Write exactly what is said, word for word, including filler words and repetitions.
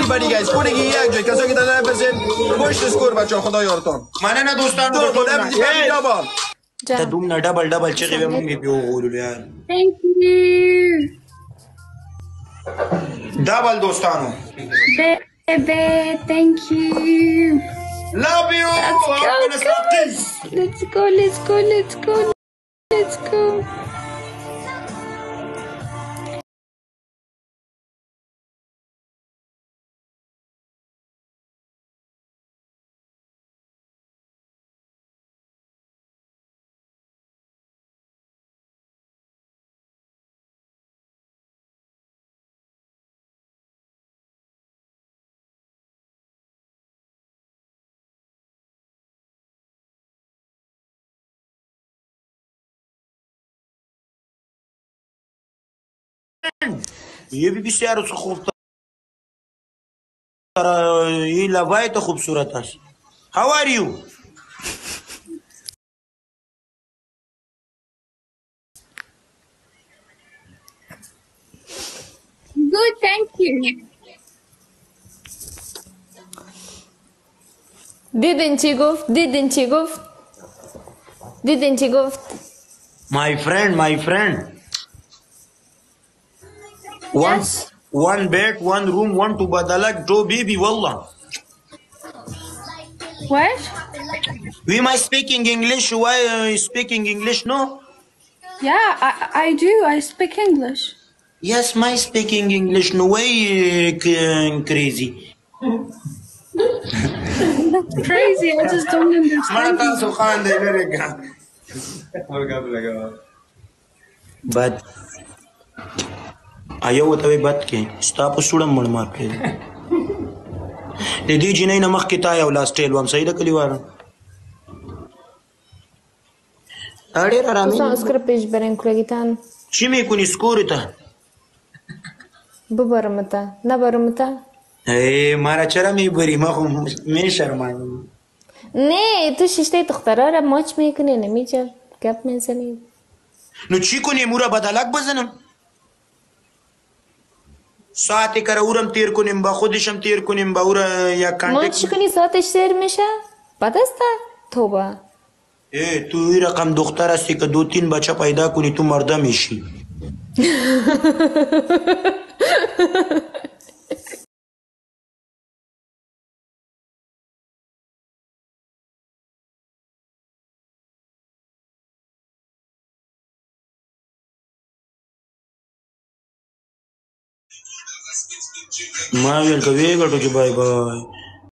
everybody guys پولگی یک جای کسایی که دادن بزن پشت اسکور بچه خدا یارتون مننه دوستانو دو خود افریدی فهمی دابا تا دومنا ډبل ډبل چغې به مونږ بیا وغولو یار Thank you. ډبل دوستانو Baby, thank you. love you Let's go, guys. Let's go, let's go, let's go, let's go. ये भी بسیار خوب ये लवाए तो खूबसूरत है how are you Good, thank you. Didn't you go? Didn't you go? Didn't you go? my friend my friend one Yes. one bed one room one to badalak two baby wallah What? we might speaking English why uh, speaking English no Yeah, I, I do. I speak English. yes my speaking English no way uh, crazy Crazy, I just don't understand. تاسو خان دی لريګه بد آیا وته بد کې ستا په سوړم مړ مار کړی د دې جنې نه مخ کې تا یو لاس ټیل وم صحیح د کلیوار اړې را رامي Sono scriptage beren kolegitan. چی می کنی سکوری ته ببرمتا نبرمتا ای مارا چرا می بری ما خو می شرمانی نه تو شیشته دخترا را ماچ میکنی نمیچه گپ میزنی نو چی کنی مورا بدلک بزنم ساعتی کرا اورم تیر کنیم با خودشم تیر کنیم با اورا یا کانتکت ماچ کنی ساعتش سر میشه بدسته توبه ای تو این رقم دختر هستی که دو تین بچه پیدا کنی تو مرده میشی ما ویل که وی ګټو چې بای بای